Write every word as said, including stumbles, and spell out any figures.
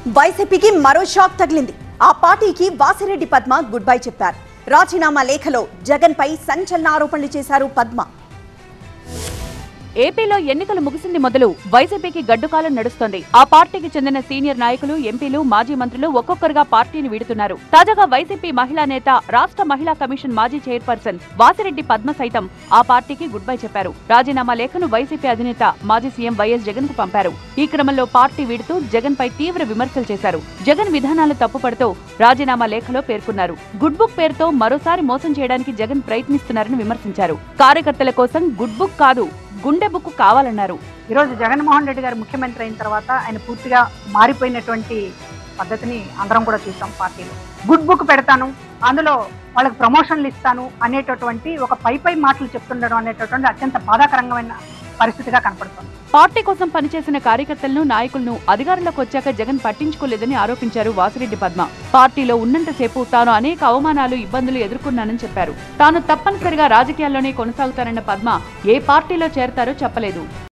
వైసీపీకి మరో షాక్ తగిలింది. ఆ పార్టీకి వాసిరెడ్డి పద్మ గుడ్ బై చెప్పారు. రాజీనామా లేఖలో జగన్ పై సంచలన ఆరోపణలు చేశారు పద్మ. ఏపీలో ఎన్నికలు ముగిసింది మొదలు వైసీపీకి గడ్డుకాలం నడుస్తోంది. ఆ పార్టీకి చెందిన సీనియర్ నాయకులు, ఎంపీలు, మాజీ మంత్రులు ఒక్కొక్కరుగా పార్టీని వీడుతున్నారు. తాజాగా వైసీపీ మహిళా నేత, రాష్ట్ర మహిళా కమిషన్ మాజీ చైర్పర్సన్ వాసిరెడ్డి పద్మ సైతం ఆ పార్టీకి గుడ్ బై చెప్పారు. రాజీనామా లేఖను వైసీపీ అధినేత మాజీ సీఎం వైఎస్ జగన్ కు పంపారు. ఈ క్రమంలో పార్టీ వీడుతూ జగన్ పై తీవ్ర విమర్శలు చేశారు. జగన్ విధానాలు తప్పుపడుతూ రాజీనామా లేఖలో పేర్కొన్నారు. గుడ్ బుక్ పేరుతో మరోసారి మోసం చేయడానికి జగన్ ప్రయత్నిస్తున్నారని విమర్శించారు. కార్యకర్తల కోసం గుడ్ బుక్ కాదు, గుండె బుక్ కావాలన్నారు. ఈరోజు జగన్మోహన్ రెడ్డి గారు ముఖ్యమంత్రి అయిన తర్వాత ఆయన పూర్తిగా మారిపోయినటువంటి పద్ధతిని అందరం కూడా చూసాం. పార్టీలో గుడ్ బుక్ పెడతాను, అందులో వాళ్ళకి ప్రమోషన్లు ఇస్తాను అనేటటువంటి ఒక పై పై మాటలు చెప్తుండడం అనేటటువంటి అత్యంత బాధాకరమైన పరిస్థితిగా కనపడుతుంది. పార్టీ కోసం పనిచేసిన కార్యకర్తలను, నాయకులను అధికారంలోకి వచ్చాక జగన్ పట్టించుకోలేదని ఆరోపించారు వాసిరెడ్డి పద్మ. పార్టీలో ఉన్నంతసేపు తాను అనేక అవమానాలు, ఇబ్బందులు ఎదుర్కొన్నానని చెప్పారు. తాను తప్పనిసరిగా రాజకీయాల్లోనే కొనసాగుతానన్న పద్మ ఏ పార్టీలో చేరతారో చెప్పలేదు.